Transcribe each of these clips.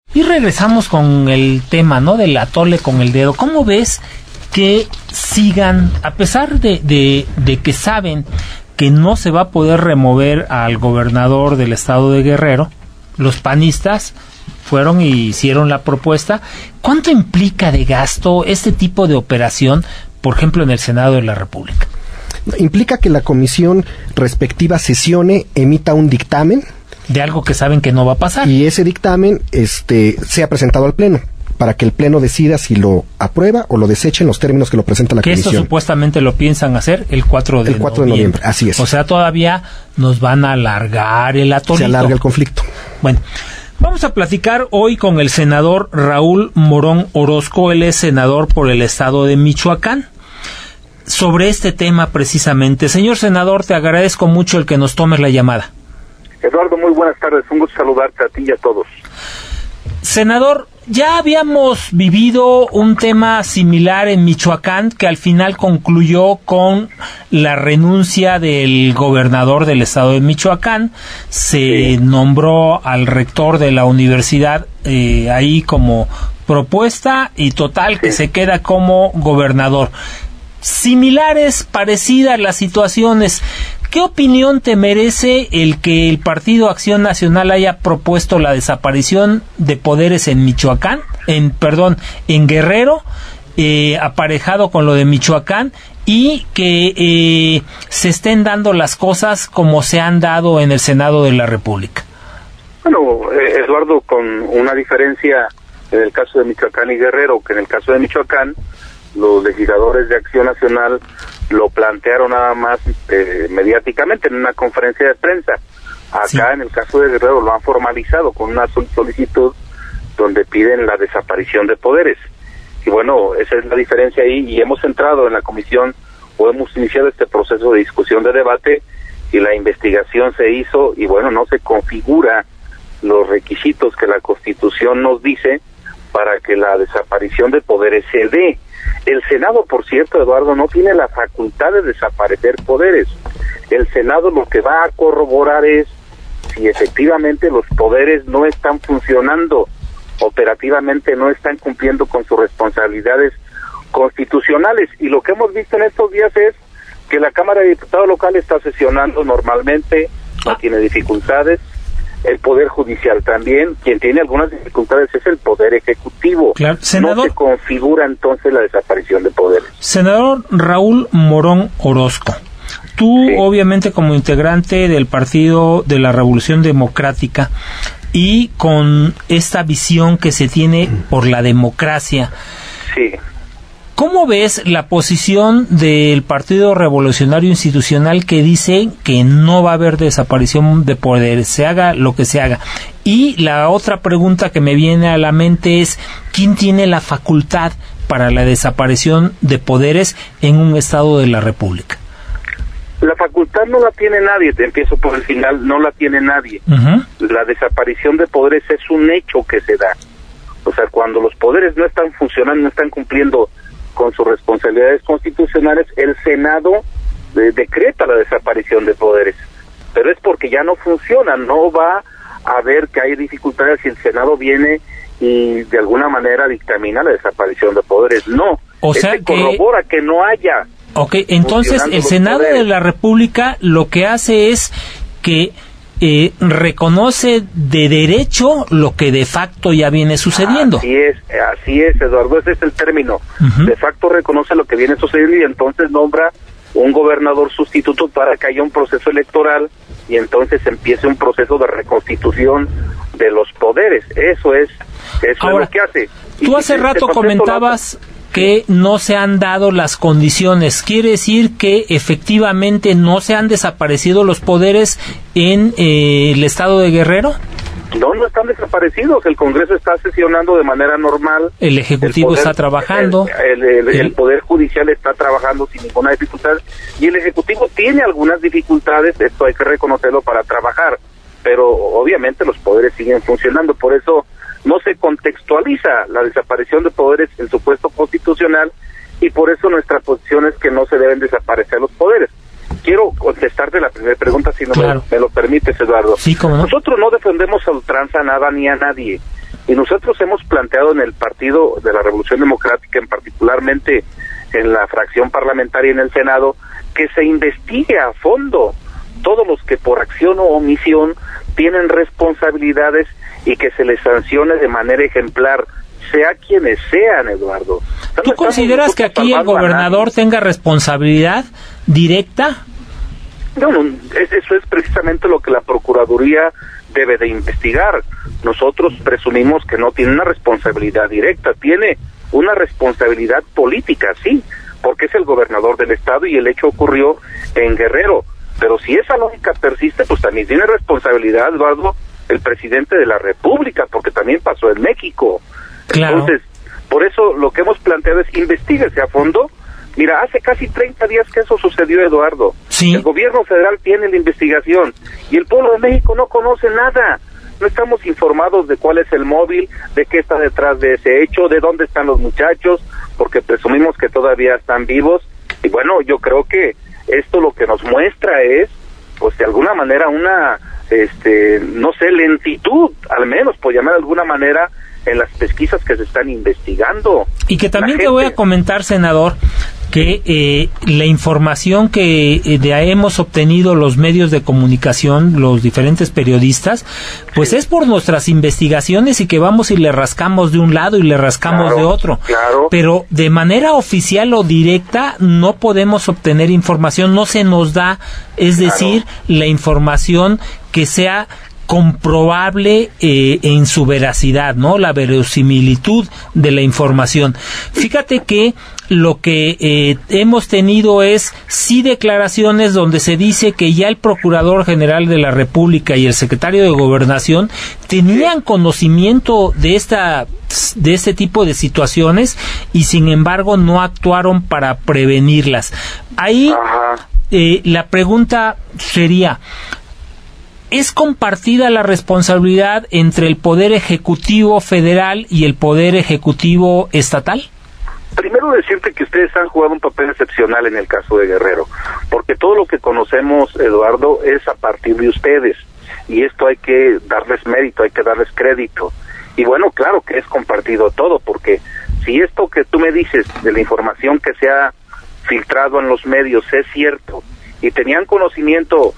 Y regresamos con el tema, ¿no? Del atole con el dedo. ¿Cómo ves que sigan, a pesar de que saben que no se va a poder remover al gobernador del estado de Guerrero, los panistas fueron y hicieron la propuesta? ¿Cuánto implica de gasto este tipo de operación, por ejemplo, en el Senado de la República? Implica que la comisión respectiva sesione, emita un dictamen de algo que saben que no va a pasar. Y ese dictamen sea presentado al Pleno, para que el Pleno decida si lo aprueba o lo desecha en los términos que lo presenta la comisión. Que esto supuestamente lo piensan hacer el 4 de noviembre. Así es. O sea, todavía nos van a alargar el atolito. Se alarga el conflicto. Bueno, vamos a platicar hoy con el senador Raúl Morón Orozco. Él es senador por el estado de Michoacán. Sobre este tema precisamente. Señor senador, te agradezco mucho el que nos tomes la llamada. Eduardo, muy buenas tardes, un gusto saludarte a ti y a todos. Senador, ya habíamos vivido un tema similar en Michoacán que al final concluyó con la renuncia del gobernador del estado de Michoacán. Se nombró al rector de la universidad ahí como propuesta y total que se queda como gobernador. Similares, parecidas las situaciones. ¿Qué opinión te merece el que el Partido Acción Nacional haya propuesto la desaparición de poderes en Michoacán, en Guerrero, aparejado con lo de Michoacán, y que se estén dando las cosas como se han dado en el Senado de la República? Bueno, Eduardo, con una diferencia en el caso de Michoacán y Guerrero, que en el caso de Michoacán, los legisladores de Acción Nacional lo plantearon nada más mediáticamente en una conferencia de prensa. Acá en el caso de Guerrero lo han formalizado con una solicitud donde piden la desaparición de poderes. Y bueno, esa es la diferencia ahí, y hemos entrado en la comisión o hemos iniciado este proceso de discusión, de debate, y la investigación se hizo, y bueno, no se configura los requisitos que la Constitución nos dice para que la desaparición de poderes se dé. El Senado, por cierto, Eduardo, no tiene la facultad de desaparecer poderes. El Senado lo que va a corroborar es si efectivamente los poderes no están funcionando operativamente, no están cumpliendo con sus responsabilidades constitucionales. Y lo que hemos visto en estos días es que la Cámara de Diputados local está sesionando normalmente, no tiene dificultades. El Poder Judicial también. Quien tiene algunas dificultades es el Poder Ejecutivo. Claro. Senador, no se configura entonces la desaparición de poderes. Senador Raúl Morón Orozco, tú obviamente como integrante del Partido de la Revolución Democrática y con esta visión que se tiene por la democracia, ¿cómo ves la posición del Partido Revolucionario Institucional que dice que no va a haber desaparición de poderes, se haga lo que se haga? Y la otra pregunta que me viene a la mente es, ¿quién tiene la facultad para la desaparición de poderes en un estado de la República? La facultad no la tiene nadie, te empiezo por el final, no la tiene nadie. La desaparición de poderes es un hecho que se da. O sea, cuando los poderes no están funcionando, no están cumpliendo con sus responsabilidades constitucionales, el Senado decreta la desaparición de poderes, pero es porque ya no funciona, no va a ver que hay dificultades si el Senado viene y de alguna manera dictamina la desaparición de poderes, no, o sea que corrobora que no haya. Entonces el Senado de la República lo que hace es que reconoce de derecho lo que de facto ya viene sucediendo. Así es, Eduardo, ese es el término. De facto reconoce lo que viene sucediendo y entonces nombra un gobernador sustituto para que haya un proceso electoral y entonces empiece un proceso de reconstitución de los poderes. Eso es lo que hace. Tú hace rato comentabas que no se han dado las condiciones. ¿Quiere decir que efectivamente no se han desaparecido los poderes en el estado de Guerrero? No están desaparecidos. El Congreso está sesionando de manera normal. El Ejecutivo está trabajando. El Poder Judicial está trabajando sin ninguna dificultad. Y el Ejecutivo tiene algunas dificultades, esto hay que reconocerlo, para trabajar. Pero obviamente los poderes siguen funcionando. Por eso no se contextualiza la desaparición de poderes en su puesto constitucional y por eso nuestra posición es que no se deben desaparecer los poderes. Quiero contestarte la primera pregunta, si no me lo permites, Eduardo. Sí, ¿cómo no? Nosotros no defendemos a ultranza nada ni a nadie. Y nosotros hemos planteado en el Partido de la Revolución Democrática, en particularmente en la fracción parlamentaria en el Senado, que se investigue a fondo todos los que por acción o omisión tienen responsabilidades y que se les sancione de manera ejemplar, sea quienes sean, Eduardo. ¿Tú consideras que aquí el gobernador tenga responsabilidad directa? No, eso es precisamente lo que la Procuraduría debe de investigar. Nosotros presumimos que no tiene una responsabilidad directa, tiene una responsabilidad política, sí, porque es el gobernador del estado y el hecho ocurrió en Guerrero. Pero si esa lógica persiste, pues también tiene responsabilidad, Eduardo, el presidente de la República, porque también pasó en México. Claro. Entonces, por eso lo que hemos planteado es investíguese a fondo. Mira, hace casi 30 días que eso sucedió, Eduardo. Sí. El gobierno federal tiene la investigación y el pueblo de México no conoce nada. No estamos informados de cuál es el móvil, de qué está detrás de ese hecho, de dónde están los muchachos, porque presumimos que todavía están vivos. Y bueno, yo creo que esto lo que nos muestra es, pues de alguna manera una, no sé, lentitud, al menos por llamar de alguna manera, en las pesquisas que se están investigando. Y que también te voy a comentar, senador, que la información que hemos obtenido los medios de comunicación, los diferentes periodistas, pues es por nuestras investigaciones y que vamos y le rascamos de un lado y le rascamos de otro. Claro. Pero de manera oficial o directa no podemos obtener información, no se nos da, es decir, la información que sea comprobable en su veracidad, ¿no? La verosimilitud de la información. Fíjate que lo que hemos tenido es sí declaraciones donde se dice que ya el Procurador General de la República y el Secretario de Gobernación tenían conocimiento de este tipo de situaciones y sin embargo no actuaron para prevenirlas. Ahí la pregunta sería, ¿es compartida la responsabilidad entre el Poder Ejecutivo Federal y el Poder Ejecutivo Estatal? Primero decirte que ustedes han jugado un papel excepcional en el caso de Guerrero, porque todo lo que conocemos, Eduardo, es a partir de ustedes, y esto hay que darles mérito, hay que darles crédito. Y bueno, claro que es compartido todo, porque si esto que tú me dices de la información que se ha filtrado en los medios es cierto, y tenían conocimiento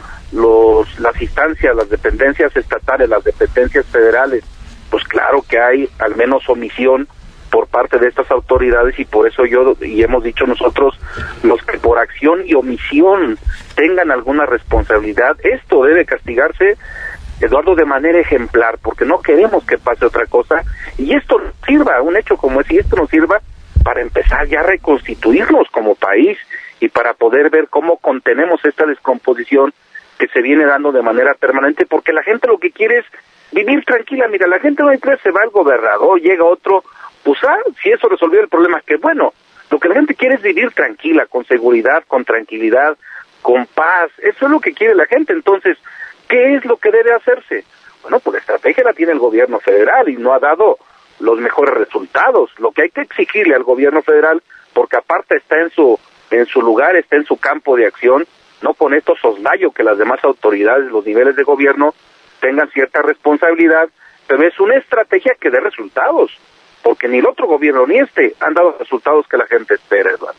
las instancias, las dependencias estatales, las dependencias federales, pues claro que hay al menos omisión por parte de estas autoridades, y por eso hemos dicho nosotros, los que por acción y omisión tengan alguna responsabilidad, esto debe castigarse, Eduardo, de manera ejemplar, porque no queremos que pase otra cosa, y esto nos sirva, un hecho como ese, y esto nos sirva para empezar ya a reconstituirnos como país, y para poder ver cómo contenemos esta descomposición que se viene dando de manera permanente, porque la gente lo que quiere es vivir tranquila. Mira, la gente no entra, se va el gobernador, llega otro, pues si eso resolvió el problema, que bueno, lo que la gente quiere es vivir tranquila, con seguridad, con tranquilidad, con paz, eso es lo que quiere la gente. Entonces, ¿qué es lo que debe hacerse? Bueno, pues la estrategia la tiene el gobierno federal y no ha dado los mejores resultados. Lo que hay que exigirle al gobierno federal, porque aparte está en su lugar, está en su campo de acción, no con esto soslayo que las demás autoridades, los niveles de gobierno tengan cierta responsabilidad, pero es una estrategia que dé resultados, porque ni el otro gobierno ni han dado resultados que la gente espera, Eduardo.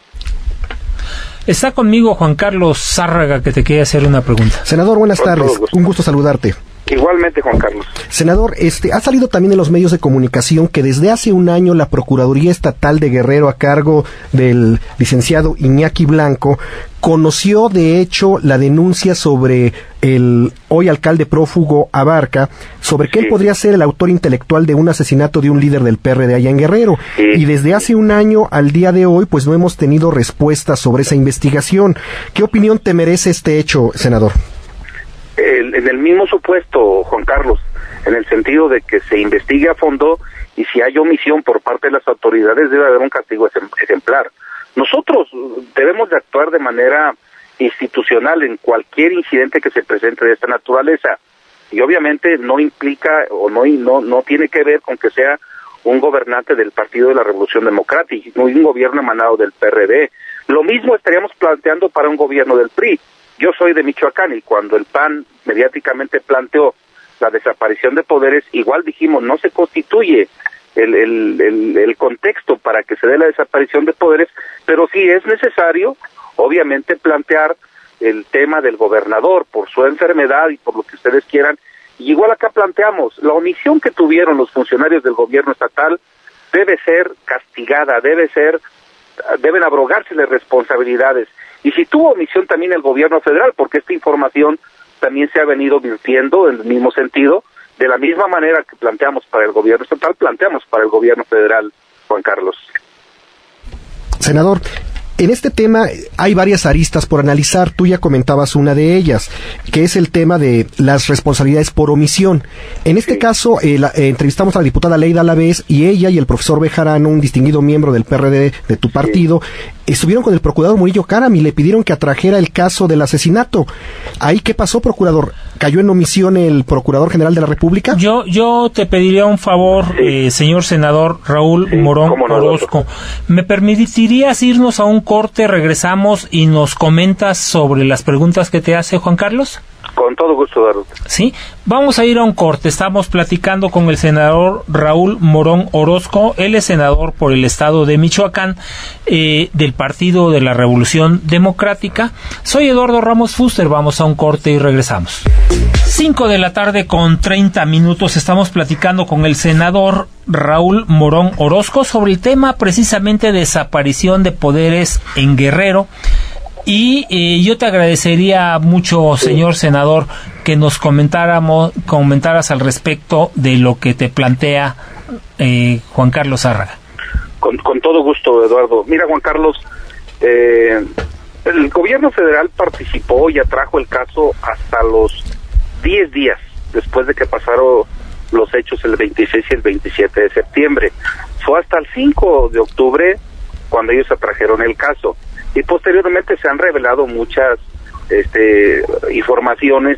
Está conmigo Juan Carlos Zárraga, que te quiere hacer una pregunta. Senador, buenas tardes, un gusto saludarte. Igualmente, Juan Carlos. Senador, ha salido también en los medios de comunicación que desde hace un año la Procuraduría Estatal de Guerrero, a cargo del licenciado Iñaki Blanco, conoció de hecho la denuncia sobre el hoy alcalde prófugo Abarca, sobre que él podría ser el autor intelectual de un asesinato de un líder del PRD allá en Guerrero. Y desde hace un año al día de hoy, pues no hemos tenido respuesta sobre esa investigación. ¿Qué opinión te merece este hecho, senador? En el mismo supuesto, Juan Carlos, en el sentido de que se investigue a fondo, y si hay omisión por parte de las autoridades debe haber un castigo ejemplar. Nosotros debemos de actuar de manera institucional en cualquier incidente que se presente de esta naturaleza, y obviamente no implica o no tiene que ver con que sea un gobernante del Partido de la Revolución Democrática, no un gobierno emanado del PRD. Lo mismo estaríamos planteando para un gobierno del PRI. Yo soy de Michoacán, y cuando el PAN mediáticamente planteó la desaparición de poderes, igual dijimos, no se constituye el contexto para que se dé la desaparición de poderes, pero sí es necesario, obviamente, plantear el tema del gobernador por su enfermedad y por lo que ustedes quieran. Y igual acá planteamos, la omisión que tuvieron los funcionarios del gobierno estatal debe ser castigada, deben abrogarse las responsabilidades. Y si tuvo omisión también el gobierno federal, porque esta información también se ha venido virtiendo en el mismo sentido, de la misma manera que planteamos para el gobierno estatal, planteamos para el gobierno federal, Juan Carlos. Senador, en este tema hay varias aristas por analizar. Tú ya comentabas una de ellas, que es el tema de las responsabilidades por omisión. En este caso, entrevistamos a la diputada Leida Alavés y ella y el profesor Bejarano, un distinguido miembro del PRD de tu partido, estuvieron con el procurador Murillo Karam y le pidieron que atrajera el caso del asesinato. ¿Ahí qué pasó, procurador? ¿Cayó en omisión el Procurador General de la República? Yo te pediría un favor, señor senador Raúl Morón Orozco. ¿Me permitirías irnos a un corte? Regresamos y nos comentas sobre las preguntas que te hace Juan Carlos. Con todo gusto, Eduardo. Sí, vamos a ir a un corte. Estamos platicando con el senador Raúl Morón Orozco. Él es senador por el estado de Michoacán, del Partido de la Revolución Democrática. Soy Eduardo Ramos Fuster. Vamos a un corte y regresamos. 5 de la tarde con 30 minutos. Estamos platicando con el senador Raúl Morón Orozco sobre el tema precisamente de desaparición de poderes en Guerrero. Y yo te agradecería mucho, señor senador, que nos comentaras al respecto de lo que te plantea Juan Carlos Zárraga. Con todo gusto, Eduardo. Mira, Juan Carlos, el gobierno federal participó y atrajo el caso hasta los 10 días después de que pasaron los hechos el 26 y el 27 de septiembre. Fue hasta el 5 de octubre cuando ellos atrajeron el caso. Y posteriormente se han revelado muchas informaciones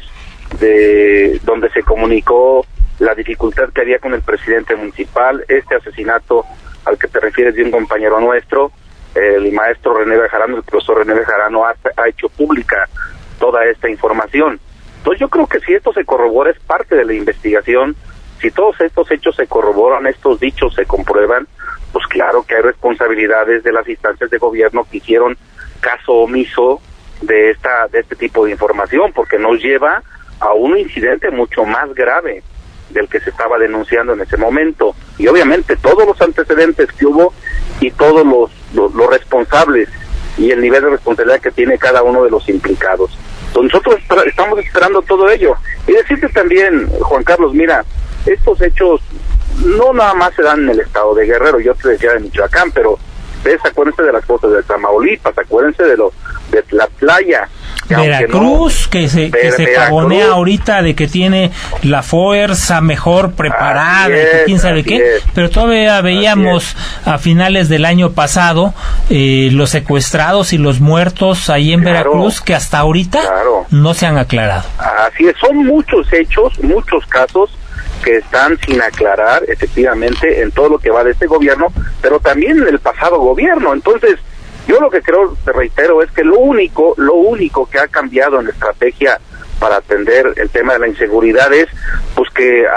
de donde se comunicó la dificultad que había con el presidente municipal, este asesinato al que te refieres de un compañero nuestro, el maestro René Bejarano, el profesor René Bejarano ha hecho pública toda esta información. Entonces yo creo que si esto se corrobora, es parte de la investigación. Si todos estos hechos se corroboran, estos dichos se comprueban, pues claro que hay responsabilidades de las instancias de gobierno que hicieron caso omiso de este tipo de información, porque nos lleva a un incidente mucho más grave del que se estaba denunciando en ese momento. Y obviamente todos los antecedentes que hubo y todos los responsables y el nivel de responsabilidad que tiene cada uno de los implicados. Entonces nosotros estamos esperando todo ello. Y decirte también, Juan Carlos, mira, estos hechos no nada más se dan en el estado de Guerrero, yo te decía de Michoacán, pero ustedes acuérdense de las cosas de Tamaulipas, acuérdense de la playa. Veracruz, que se pavonea ahorita de que tiene la fuerza mejor preparada, quién sabe qué, pero todavía veíamos a finales del año pasado los secuestrados y los muertos ahí en Veracruz, que hasta ahorita no se han aclarado. Así es, son muchos hechos, muchos casos que están sin aclarar, efectivamente, en todo lo que va de este gobierno, pero también en el pasado gobierno. Entonces, yo lo que creo, te reitero, es que lo único que ha cambiado en la estrategia para atender el tema de la inseguridad es, pues que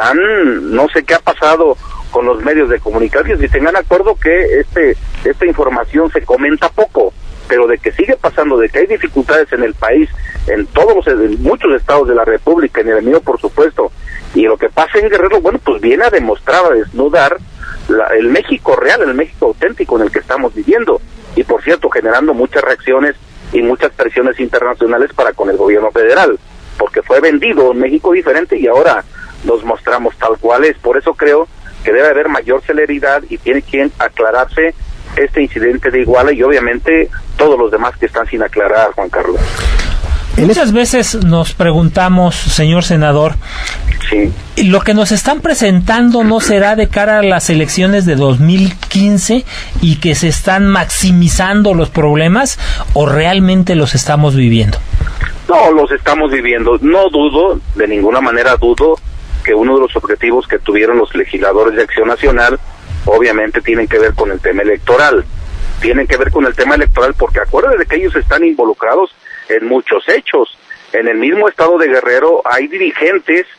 no sé qué ha pasado con los medios de comunicación, y tengan acuerdo que esta información se comenta poco, pero de que sigue pasando, de que hay dificultades en el país, en muchos estados de la República, en el mío por supuesto, y lo que pasa en Guerrero, bueno, pues viene a demostrar, a desnudar el México real, el México auténtico en el que estamos viviendo, y por cierto, generando muchas reacciones y muchas presiones internacionales para con el gobierno federal, porque fue vendido un México diferente y ahora nos mostramos tal cual es. Por eso creo que debe haber mayor celeridad y tiene que aclararse este incidente de Iguala y obviamente todos los demás que están sin aclarar, Juan Carlos. Muchas veces nos preguntamos, señor senador, ¿lo que nos están presentando no será de cara a las elecciones de 2015 y que se están maximizando los problemas o realmente los estamos viviendo? No, los estamos viviendo. No dudo, de ninguna manera dudo, que uno de los objetivos que tuvieron los legisladores de Acción Nacional obviamente tienen que ver con el tema electoral. Tienen que ver con el tema electoral porque acuérdense de que ellos están involucrados en muchos hechos. En el mismo estado de Guerrero hay dirigentes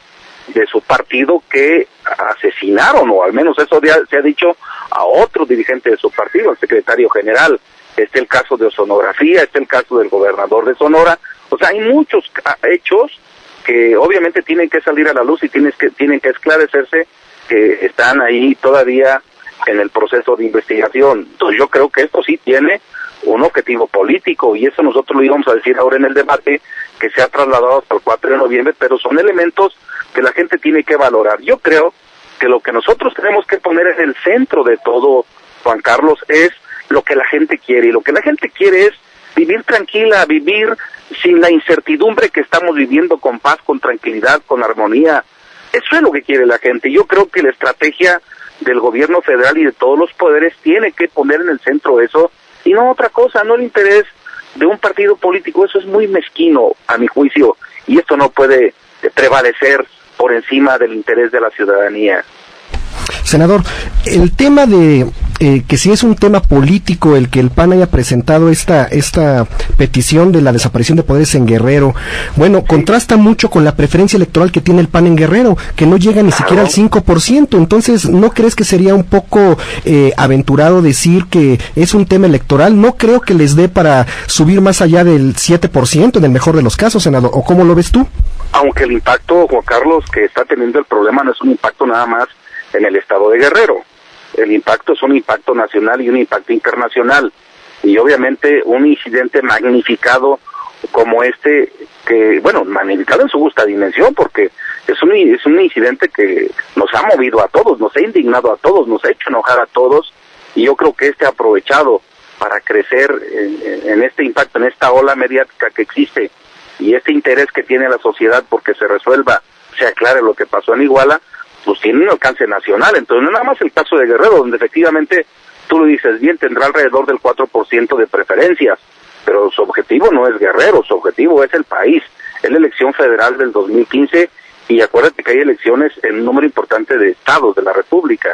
de su partido que asesinaron, o al menos eso se ha dicho, a otro dirigente de su partido, el secretario general. Está el caso de Ozonografía, está el caso del gobernador de Sonora. O sea, hay muchos hechos que obviamente tienen que salir a la luz y tienen que esclarecerse, que están ahí todavía en el proceso de investigación. Entonces yo creo que esto sí tiene un objetivo político, y eso nosotros lo íbamos a decir ahora en el debate que se ha trasladado hasta el 4 de noviembre, pero son elementos que la gente tiene que valorar. Yo creo que lo que nosotros tenemos que poner en el centro de todo, Juan Carlos, es lo que la gente quiere, y lo que la gente quiere es vivir tranquila, vivir sin la incertidumbre que estamos viviendo, con paz, con tranquilidad, con armonía. Eso es lo que quiere la gente. Yo creo que la estrategia del gobierno federal y de todos los poderes tiene que poner en el centro eso, y no otra cosa, no el interés de un partido político. Eso es muy mezquino, a mi juicio, y esto no puede prevalecer por encima del interés de la ciudadanía. Senador, el tema de que si es un tema político el que el PAN haya presentado esta petición de la desaparición de poderes en Guerrero, bueno, contrasta mucho con la preferencia electoral que tiene el PAN en Guerrero, que no llega ni siquiera al 5%. Entonces, ¿no crees que sería un poco aventurado decir que es un tema electoral? No creo que les dé para subir más allá del 7% en el mejor de los casos, senador. ¿O cómo lo ves tú? Aunque el impacto, Juan Carlos, que está teniendo el problema no es un impacto nada más en el estado de Guerrero. El impacto es un impacto nacional y un impacto internacional, y obviamente un incidente magnificado como este, que, bueno, magnificado en su justa dimensión, porque es un incidente que nos ha movido a todos, nos ha indignado a todos, nos ha hecho enojar a todos, y yo creo que ha aprovechado para crecer en este impacto, en esta ola mediática que existe, y este interés que tiene la sociedad porque se resuelva, se aclare lo que pasó en Iguala, pues tiene un alcance nacional. Entonces no es nada más el caso de Guerrero, donde efectivamente, tú lo dices bien, tendrá alrededor del 4% de preferencias, pero su objetivo no es Guerrero, su objetivo es el país, es la elección federal del 2015, y acuérdate que hay elecciones en un número importante de estados de la República.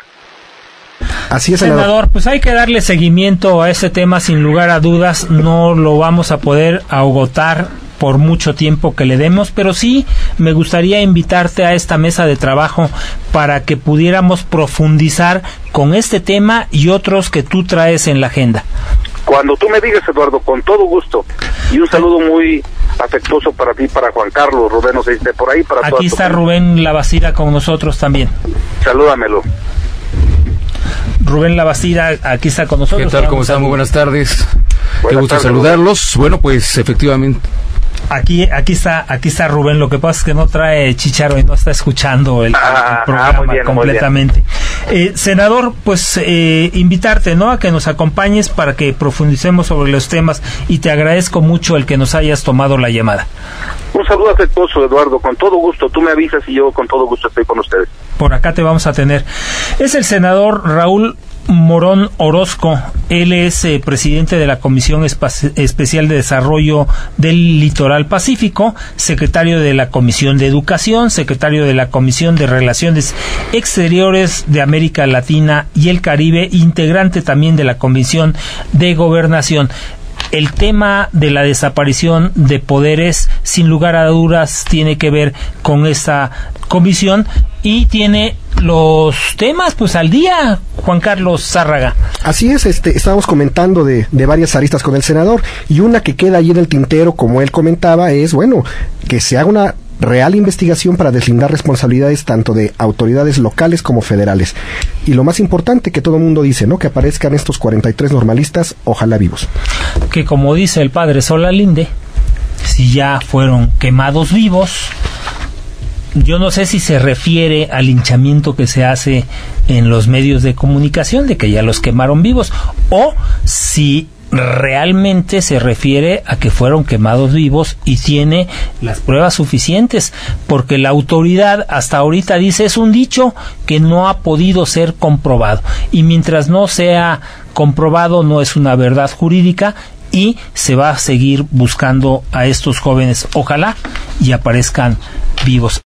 Así es, senador, pues hay que darle seguimiento a ese tema, sin lugar a dudas. No lo vamos a poder agotar por mucho tiempo que le demos, pero sí me gustaría invitarte a esta mesa de trabajo para que pudiéramos profundizar con este tema y otros que tú traes en la agenda. Cuando tú me digas, Eduardo, con todo gusto. Y un saludo muy afectuoso para ti, para Juan Carlos, Rubén, no sé si esté por ahí. Para aquí está Rubén Lavacira con nosotros también. Salúdamelo. Rubén Lavacira aquí está con nosotros. ¿Qué tal? ¿Cómo están? Muy buenas tardes. Qué gusto saludarlos. Rubén. Bueno, pues efectivamente. Aquí está Rubén. Lo que pasa es que no trae chícharo y no está escuchando el programa muy bien, completamente. Senador, pues invitarte, ¿no?, a que nos acompañes para que profundicemos sobre los temas, y te agradezco mucho el que nos hayas tomado la llamada. Un saludo afectuoso, Eduardo, con todo gusto. Tú me avisas y yo con todo gusto estoy con ustedes. Por acá te vamos a tener. Es el senador Raúl Morón Orozco. Él es presidente de la Comisión Especial de Desarrollo del Litoral Pacífico, secretario de la Comisión de Educación, secretario de la Comisión de Relaciones Exteriores de América Latina y el Caribe, integrante también de la Comisión de Gobernación. El tema de la desaparición de poderes, sin lugar a dudas, tiene que ver con esta comisión y tiene los temas pues al día, Juan Carlos Zárraga. Así es, estábamos comentando de varias aristas con el senador, y una que queda ahí en el tintero, como él comentaba, es, bueno, que se haga una real investigación para deslindar responsabilidades tanto de autoridades locales como federales. Y lo más importante, que todo el mundo dice, ¿no?, que aparezcan estos 43 normalistas, ojalá vivos. Que como dice el padre Solalinde, si ya fueron quemados vivos, yo no sé si se refiere al linchamiento que se hace en los medios de comunicación, de que ya los quemaron vivos, o si realmente se refiere a que fueron quemados vivos y tiene las pruebas suficientes, porque la autoridad hasta ahorita dice es un dicho que no ha podido ser comprobado, y mientras no sea comprobado no es una verdad jurídica, y se va a seguir buscando a estos jóvenes, ojalá y aparezcan vivos.